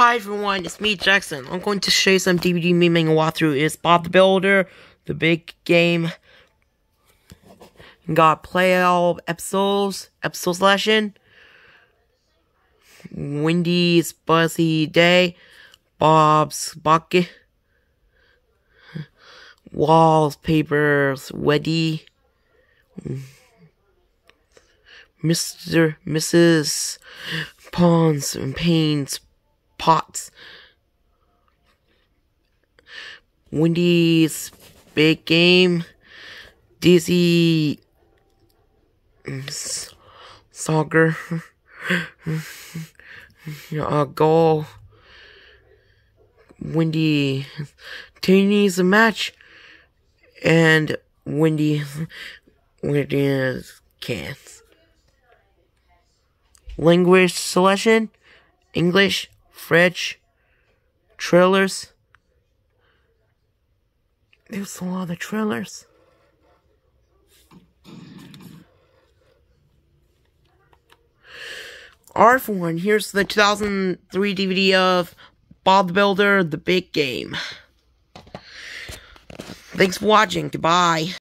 Hi everyone, it's me, Jackson. I'm going to show you some DVD memeing walkthrough. It's Bob the Builder, The Big Game. Got play all episode selection. Wendy's Buzzy Day, Bob's Bucket, Wallpapers Weddy, Mrs. Pawns and Payne's Pots, Wendy's Big Game, Dizzy Soccer, Goal, Wendy Teeny's a match, and Wendy's cans. Language selection: English, French, trailers. There's a lot of trailers. Alright, for one, here's the 2003 DVD of Bob the Builder, The Big Game. Thanks for watching. Goodbye.